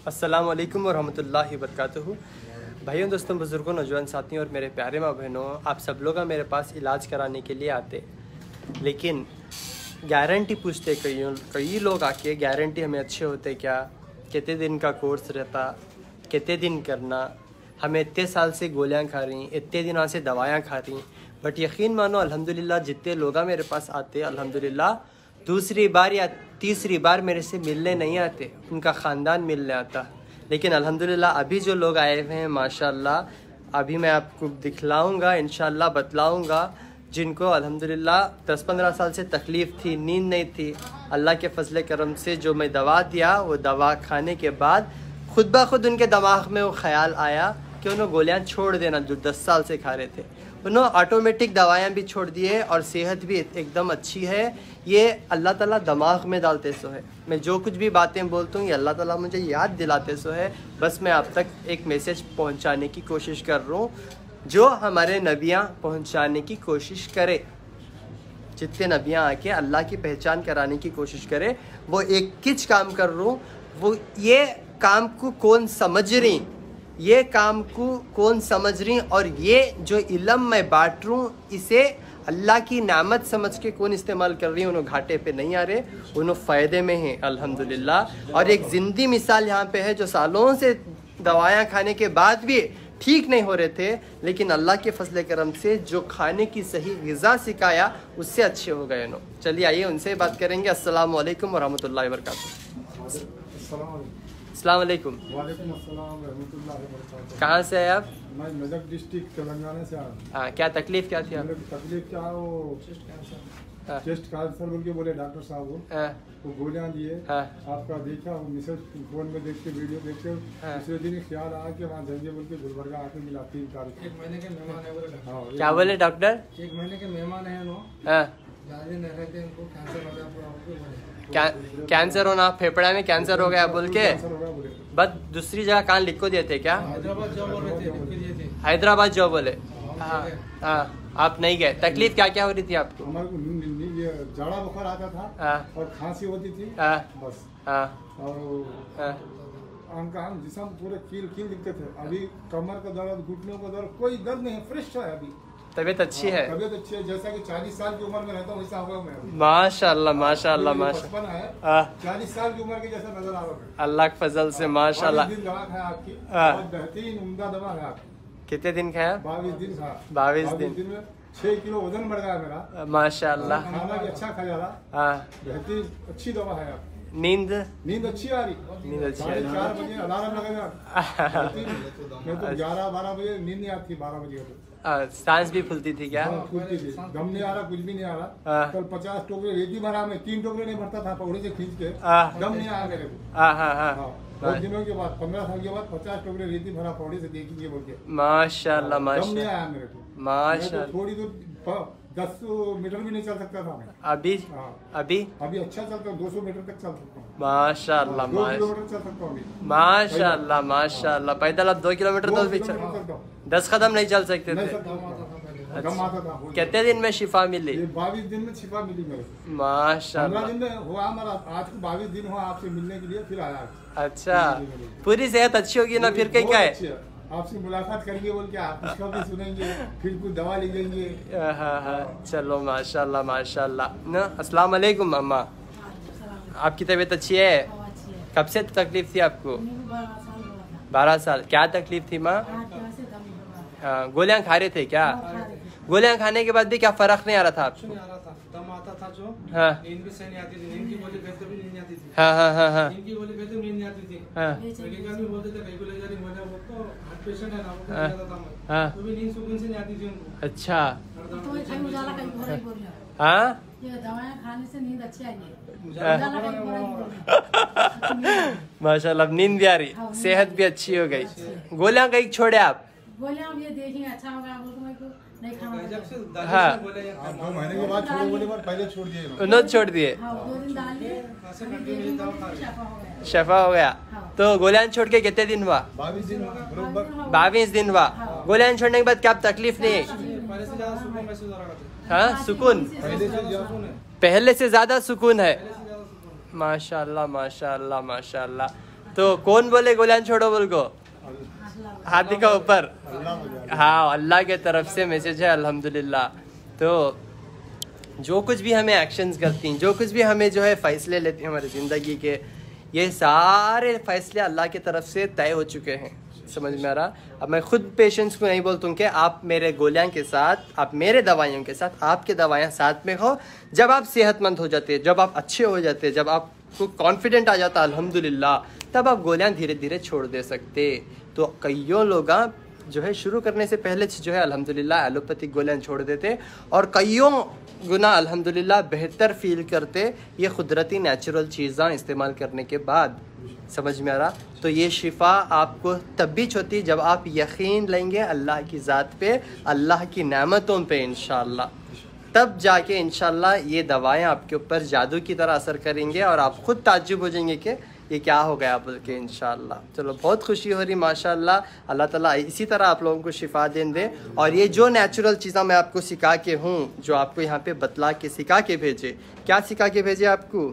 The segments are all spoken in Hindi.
अस्सलाम वालेकुम वरहमतुल्लाहि वबरकातुहू। भाइयों, दोस्तों, बुज़ुर्गों, नौजवान साथियों और मेरे प्यारे माँ बहनों, आप सब लोग मेरे पास इलाज कराने के लिए आते, लेकिन गारंटी पूछते कई लोग आके गारंटी हमें अच्छे होते क्या, कितने दिन का कोर्स रहता, कितने दिन करना, हमें इतने साल से गोलियाँ खा रही, इतने दिनों से दवायाँ खा रही। बट यकीन मानो अल्हम्दुलिल्लाह जितने लोग मेरे पास आते अल्हम्दुलिल्लाह दूसरी बार या तीसरी बार मेरे से मिलने नहीं आते, उनका ख़ानदान मिलने आता। लेकिन अल्हम्दुलिल्लाह अभी जो लोग आए हुए हैं माशाल्लाह, अभी मैं आपको दिखलाऊंगा, इंशाल्लाह बतलाऊंगा, जिनको अल्हम्दुलिल्लाह 10-15 साल से तकलीफ़ थी, नींद नहीं थी, अल्लाह के फजल करम से जो मैं दवा दिया, वो दवा खाने के बाद खुद ब खुद उनके दिमाग में वो ख्याल आया कि उन्होंने गोलियाँ छोड़ देना जो 10 साल से खा रहे थे। उन्होंने ऑटोमेटिक दवाएं भी छोड़ दी है और सेहत भी एकदम अच्छी है। ये अल्लाह ताला दिमाग में डालते सो है। मैं जो कुछ भी बातें बोलता हूँ ये अल्लाह ताला मुझे याद दिलाते सो है। बस मैं आप तक एक मैसेज पहुँचाने की कोशिश कर रहा हूँ, जो हमारे नबियाँ पहुँचाने की कोशिश करे। जितने नबियाँ आके अल्लाह की पहचान कराने की कोशिश करे, वो एक किच काम कर रहा हूँ। वो ये काम को कौन समझ रही, ये काम को कौन समझ रही, और ये जो इल्म मैं बांट रहा हूँ इसे अल्लाह की नामत समझ के कौन इस्तेमाल कर रही है। उन्होंने घाटे पे नहीं आ रहे, उन्होंने फ़ायदे में हैं अल्हम्दुलिल्लाह। और एक ज़िंदी मिसाल यहाँ पे है, जो सालों से दवायाँ खाने के बाद भी ठीक नहीं हो रहे थे, लेकिन अल्लाह के फजल करम से जो खाने की सही ग़िज़ा सिखाया उससे अच्छे हो गए नो। चलिए आइए उनसे बात करेंगे। अस्सलाम वालेकुम वरहमतुल्लाहि वबरकातुहू। अस्सलाम वालेकुम। वालेकुम अस्सलाम रहमतुल्लाहि व बरकातुहू। कहाँ से है आप? मैं मेदक डिस्ट्रिक्ट तेलंगाना से आया। हाँ, क्या तकलीफ क्या थी आपको? तकलीफ क्या, वो चेस्ट कैंसर बोल के बोले डॉक्टर साहब, वो गोलियां दिए। आपका देखा, वो मिसेज फोन में देख के, वीडियो देख के दूसरे दिन ख्याल आया कि वहाँ जाएंगे बोल के गुलबर्गा आके मिला 3 तारीख। 1 महीने के मेहमान है बोले। क्या बोले डॉक्टर? 1 महीने के मेहमान है नो। ज्यादा नहीं रहते, इनको कैंसर हो गया पूरा। कैंसर होना, फेफड़ा में कैंसर हो गया बोल के बस दूसरी जगह कहाँ लिख को दिए थे क्या? हैदराबाद जाओ बोल रहे थे। हैदराबाद जाओ बोले। हाँ, आप नहीं गए। तकलीफ क्या क्या हो रही थी आपको? हमारे को ये जाड़ा बुखार आता था और खांसी होती थी बस। और अंग जिसम पूरे कील दिखते थे। अभी कमर का दर्द, घुटनों का दर्द, कोई दर्द नहीं है, फ्रेश है। अभी तबीयत अच्छी है? तबीयत अच्छी है, जैसा कि 40 साल की उम्र में रहता हूँ वैसा हुआ मैं। माशाल्लाह माशाल्लाह माशाल्लाह। 40 साल की उम्र के जैसा नजर आ रहा है अल्लाह के फजल से माशाल्लाह। दवा खाया आपकी, बहुत बेहतरीन उम्दा दवा है आपकी। कितने दिन खाया? 22 दिन खा। 22 दिन में 6 किलो वजन बढ़ गया मेरा माशाल्लाह। खाना भी अच्छा खाया था, बेहतरीन अच्छी दवा है आपकी। नींद अच्छी आ रही। नींद अच्छी आ रही। 4 बजे अलार्म लगेगा, मैं तो 11-12 बजे नींद नहीं आती। 12 बजे सांस भी फूलती थी क्या? फूलती थी, दम नहीं आ रहा, कुछ भी नहीं आ रहा। कल 50 टोकरे रेती भरा, मैं 3 टोकरे नहीं भरता था, पौड़े से खींच के, दम नहीं आया मेरे को। बहुत दिनों के बाद, 15 साल के बाद 50 टोकरे रेती भरा पौड़े से, देखिए बोल के माशाल्लाह दम नहीं माशाल्लाह आया मेरे को। माशाल्लाह। थोड़ी दूर 10 मीटर भी नहीं चल सकता था मैं। अभी अभी अच्छा चलता हूँ, 200 मीटर तक चल सकता हूँ। माशाल्लाह 2 किलोमीटर चल सकता हूँ अभी। माशाल्लाह माशाल्लाह। पैदल आप 2 किलोमीटर तो भी 10 कदम नहीं चल सकते थे। दम आता था। कितने दिन में शिफा मिली? 22 दिन में शिफा मिली मेरे को। माशाल्लाह। 15 दिन में हुआ हमारा, आज को 22 दिन हुआ आपसे मिलने के लिए, फिर आया। अच्छा, पूरी सेहत अच्छी होगी ना, फिर कहीं क्या है? आपसे मुलाकात करेंगे बोल के, आप उसका भी सुनेंगे, फिर कुछ दवा ले लेंगे। हाँ, चलो माशाल्लाह माशाल्लाह ना। अस्सलाम वालेकुम अम्मा, आपकी तबीयत अच्छी है? कब से तकलीफ थी आपको? 12 साल। क्या तकलीफ थी माँ? गोलियां खा रहे थे क्या? गोलियां खाने के बाद भी क्या फर्क नहीं आ रहा था आपको? दम आता था जो, नींद भी सही नहीं आती थी। नींद की गोली खाते भी नींद नहीं आती थी। नींद की गोली खाते नींद नहीं आती थी। मेडिकल में बोलते थे कहीं ले जा रही, मुझे वो तो हार्ट पेशेंट है ना, वो जाता था मैं, तो भी नींद सुकून से नहीं आती थी उनको। अच्छा। हाँ, ये दवाएं खाने से नींद अच्छी आई है। माशाल्लाह, नींद भी आ रही, सेहत भी अच्छी हो गई। गोलियां कहीं छोड़े आप? गोलियां ये देखेंगे अच्छा होगा, नहीं खाना। हाँ, 2 महीने के बाद छोड़ो बोले, पहले छोड़ दिए उन्होंने छोड़ दिए। 2 दिन डालिए, शफा हो गया। तो गोलियां छोड़ के कितने दिन हुआ? 22 दिन बराबर। 22 दिन हुआ। गोलियां छोड़ने के बाद क्या तकलीफ नहीं है? पहले से ज्यादा सुकून महसूस हो रहा था। हाँ, सुकून पहले से ज्यादा सुकून है। माशाल्लाह माशाल्लाह माशाल्लाह। तो कौन बोले गोलियां छोड़ो बोल को? हाथ दिखाओ ऊपर। हाँ, अल्लाह के तरफ से मैसेज है अल्हम्दुलिल्लाह। तो जो कुछ भी हमें एक्शंस करती हैं, जो कुछ भी हमें जो है फ़ैसले लेती हैं हमारी ज़िंदगी के, ये सारे फ़ैसले अल्लाह की तरफ से तय हो चुके हैं। समझ में आ रहा? अब मैं खुद पेशेंट्स को नहीं बोलता हूँ कि आप मेरे गोलियां के साथ, आप मेरे दवाइयों के साथ, आपके दवाइयाँ साथ में हो। जब आप सेहतमंद हो जाते हैं, जब आप अच्छे हो जाते हैं, जब आपको कॉन्फिडेंट आ जाता है अल्हम्दुलिल्लाह, तब आप गोलियां धीरे धीरे छोड़ दे सकते। तो कईयों लोग जो है शुरू करने से पहले जो है अल्हम्दुलिल्लाह एलोपैथिक गोलियां छोड़ देते और कईयों गुना अल्हम्दुलिल्लाह बेहतर फील करते ये कुदरती नेचुरल चीज़ें इस्तेमाल करने के बाद। समझ में आ रहा? तो ये शिफा आपको तब भी होती जब आप यकीन लेंगे अल्लाह की ज़ात पे, अल्लाह की नेमतों पे इंशाअल्लाह, तब जाके इंशाअल्लाह ये दवाएं आपके ऊपर जादू की तरह असर करेंगे और आप खुद ताज्जुब हो जाएंगे कि ये क्या हो गया बोल के इंशाअल्लाह। चलो, बहुत खुशी हो रही माशाअल्लाह। अल्लाह ताला इसी तरह आप लोगों को शिफा दें दे। और ये जो नेचुरल चीज़ें मैं आपको सिखा के हूँ, जो आपको यहाँ पे बतला के सिखा के भेजे, क्या सिखा के भेजे आपको?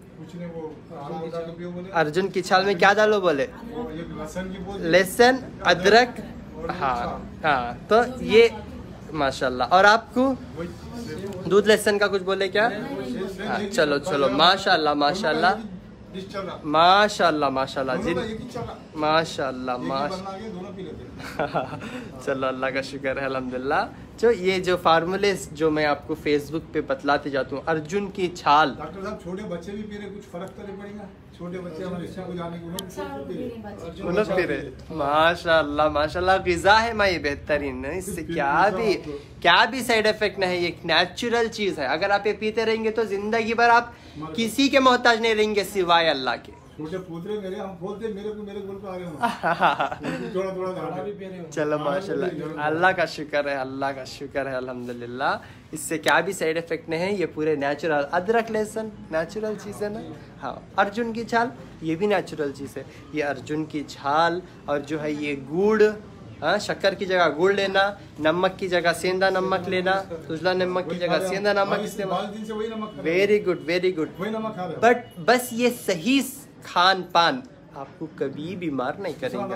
अर्जुन की छाल में क्या डालो बोले? लहसुन, अदरक। हाँ हाँ, तो ये माशाल्लाह। और आपको दूध लहसुन का कुछ बोले क्या? हाँ, चलो चलो, माशाल्लाह माशाल्लाह माशाल्लाह माशाल्लाह जी, माशाल्लाह माशाल्लाह। चलो, अल्लाह का शुक्र है अल्हम्दुलिल्लाह। जो ये जो फार्मूले जो मैं आपको फेसबुक पे बतलाते जाता हूँ, अर्जुन की छाल। डॉक्टर साहब, छोटे बच्चे भी पी रहे, कुछ फर्क तो नहीं पड़ेगा? छोटे बच्चे हमारे रिश्ता को जाने को पी रहे। माशाल्लाह माशाल्लाह, ग़िज़ा है माँ ये बेहतरीन, इससे क्या भी साइड इफेक्ट नहीं है, एक नेचुरल चीज़ है। अगर आप ये पीते रहेंगे तो जिंदगी भर आप किसी के मोहताज नहीं रहेंगे सिवाय अल्लाह के। छोटे पुत्र मेरे, हम बोलते मेरे गोल पे आ रहे हो थोड़ा। चलो माशाल्लाह, अल्लाह का शुक्र है, अल्लाह का शुक्र है अल्हम्दुलिल्लाह। इससे क्या भी साइड इफेक्ट नहीं है, ये पूरे नेचुरल। अदरक लहसुन नेचुरल चीज़ है ना। हाँ, अर्जुन की छाल ये भी नेचुरल चीज़ है। ये अर्जुन की छाल और जो है ये गुड़, हाँ, शक्कर की जगह गुड़ लेना, नमक की जगह सेंधा नमक लेना, उजला नमक की जगह सेंधा नमक इस्तेमाल। Very good very good. But बस ये सही खान पान आपको कभी बीमार नहीं करेंगे।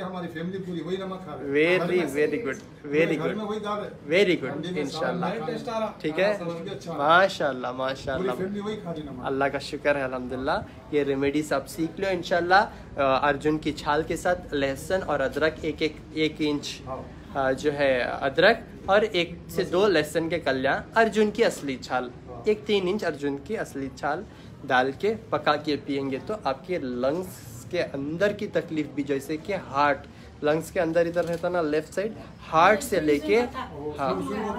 Very very good very good very good इंशाल्लाह। ठीक है, माशाल्लाह माशाल्लाह, अल्लाह का शुक्र है अल्हम्दुलिल्लाह। ये रेमेडीज आप सीख लो इंशाल्लाह। अर्जुन की छाल के साथ लहसुन और अदरक, एक इंच जो है अदरक और 1 से 2 लहसुन के कलियां, अर्जुन की असली छाल, 3 इंच अर्जुन की असली छाल डाल के पका के पियेंगे तो आपके लंग्स के अंदर की तकलीफ भी, जैसे कि हार्ट, लंग्स के अंदर इधर रहता ना लेफ्ट साइड, हार्ट से लेके हाँ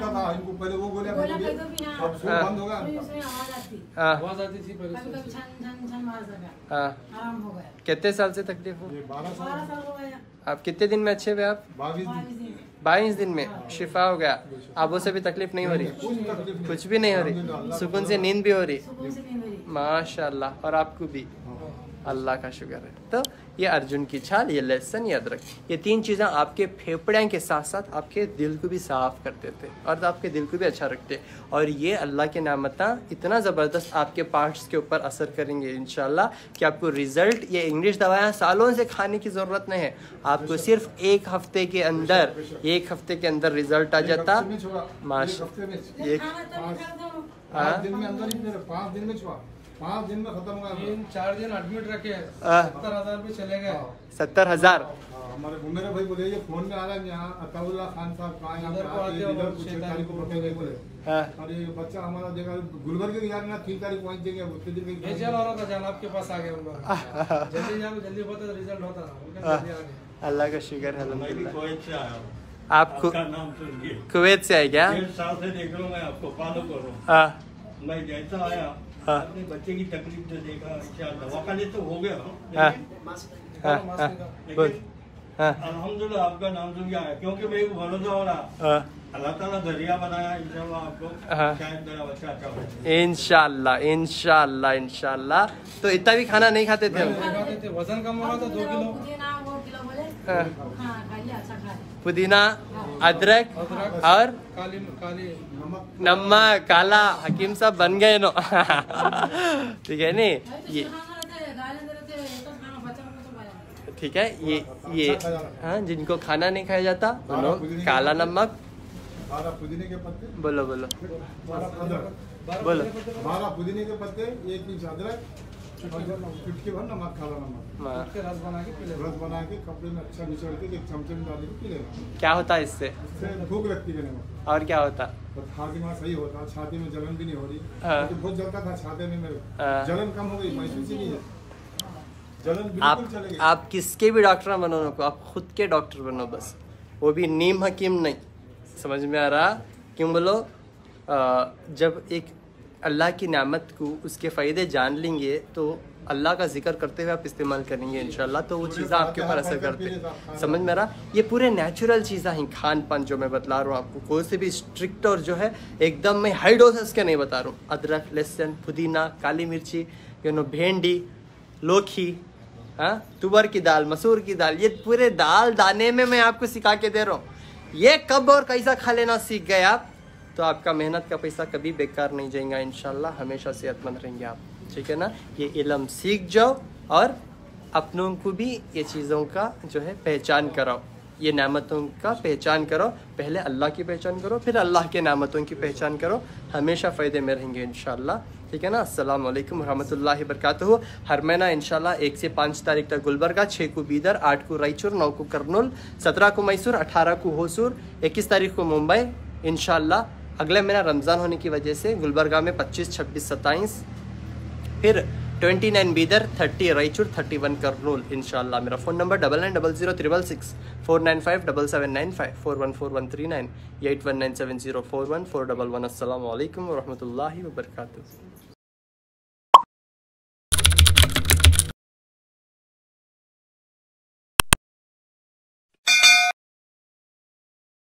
कितने साल से तकलीफ हो? आप कितने दिन में अच्छे हुए? आप 22 दिन में शिफा हो गया। आबों से भी तकलीफ नहीं हो रही? कुछ भी नहीं हो रही, सुकून से नींद भी हो रही माशाल्लाह। और आपको भी अल्लाह का शुक्र है। तो ये अर्जुन की छाल, ये लहसुन, ये अदरक, ये 3 चीज़ें आपके फेफड़े के साथ साथ आपके दिल को भी साफ कर देते और आपके दिल को भी अच्छा रखते। और ये अल्लाह के नामता इतना ज़बरदस्त आपके पार्ट्स के ऊपर असर करेंगे इंशाल्लाह कि आपको रिजल्ट, ये इंग्लिश दवाएं सालों से खाने की ज़रूरत नहीं है, आपको सिर्फ 1 हफ्ते के अंदर, 1 हफ्ते के अंदर रिजल्ट आ जाता। माशाल्लाह, 5 दिन में खत्म होगा। 4 दिन एडमिट रखे, 70,000 पे चले गए। 70,000? हमारे मेरे भाई बोले ये फोन में आ रहा है यहाँ अताउल्लाह खान साहब कहाँ यहाँ पे कुछ तारीख को पहुंचेंगे बोले। और ये बच्चा हमारा देखा गुलबर्ग के यार ना 3 तारीख पहुंच जाएंगे, उतने दिन भेजा हो रहा था जान आपके पास आ गया उनका। जल्दी जाओ, जल्दी होता तो रिजल्ट होता था। अल्लाह का शुक्र है अल्हम्दुलिल्लाह। आप कुवैत से आए क्या? 1.5 साल से देख रहा हूँ मैं, आपको फॉलो कर रहा हूँ। मैं जैसा आया अपने बच्चे की तकलीफ जो देखा, दवा का तो हो गया, अल्हम्दुलिल्लाह आपका नाम सुन के आया, क्योंकि मेरे को भरोसा हो रहा अल्लाह ताला जरिया बनाया इंशाल्लाह आपको शायद मेरा बच्चा अच्छा हो। इंशाल्लाह इंशाल्लाह इंशाल्लाह। तो इतना भी खाना नहीं खाते थे? वजन कम हुआ था 2 किलो। पुदीना, अदरक और काली नमक, काला। हकीम साहब बन गए नो। ठीक है नी? ये ठीक है। ये हाँ, जिनको खाना नहीं खाया जाता उन्होंने काला नमक, 12 पुदीने के पत्ते, बोलो 12 पुदीने के पत्ते, 1 इंच अदरक, चुटकी भर नमक, काला नमक, रस बना के कपड़े में अच्छा निचोड़ के 1 चमचे में डाल के पी लेना। क्या होता है इससे? भूख लगती है नमक। और क्या होता? तो खातिमा सही होता, छाती में जलन भी नहीं हो रही। हाँ। तो बहुत जलता था छाती में मेरे, जलन कम हो गई, महसूस ही नहीं है जलन, बिल्कुल चले गई। आप किसके भी डॉक्टर बनो ना, आप खुद के डॉक्टर बनो बस, वो भी नीम हकीम नहीं। समझ में आ रहा? क्यों बोलो? जब एक अल्लाह की नेमत को, उसके फ़ायदे जान लेंगे तो अल्लाह का जिक्र करते हुए आप इस्तेमाल करेंगे इंशाल्लाह, तो वो चीज़ें आपके ऊपर असर करते हैं। समझ में आ रहा? ये पूरे नेचुरल चीज़ें हैं, खान पान जो मैं बतला रहा हूँ आपको, कोई से भी स्ट्रिक्ट और जो है एकदम मैं हाई डोसेस के नहीं बता रहा हूँ। अदरक, लहसुन, पुदीना, काली मिर्ची, भेंडी, लौकी, हाँ, तुअर की दाल, मसूर की दाल, ये पूरे दाल दाने में मैं आपको सिखा के दे रहा हूँ। ये कब और कैसा खा लेना सीख गए आप, तो आपका मेहनत का पैसा कभी बेकार नहीं जाएगा इंशाल्लाह, हमेशा सेहतमंद रहेंगे आप। ठीक है ना? ये इल्म सीख जाओ और अपनों को भी ये चीज़ों का जो है पहचान कराओ, ये नेमतों का पहचान करो। पहले अल्लाह की पहचान करो, फिर अल्लाह के नेमतों की पहचान करो, हमेशा फ़ायदे में रहेंगे इंशाल्लाह। ठीक है ना? अस्सलाम वालेकुम रहमतुल्लाहि बरकातहू। हर महीना इंशाल्लाह 1 से 5 तारीख तक गुलबर्गा, 6 को बीदर, 8 को रायचूर, 9 को करनूल, 17 को मैसूर, 18 को होसूर, 21 तारीख को मुंबई इंशाल्लाह। अगले महीना रमज़ान होने की वजह से गुलबर्गा में 25, 26, 27, फिर 29 बीदर, 30 रायचूर, 31 करनूल इंशाल्लाह। मेरा फ़ोन नंबर 99000666 495 7795 414139 8197041411। अस्सलाम वालेकुम रहमतुल्लाहि व बरकातहू।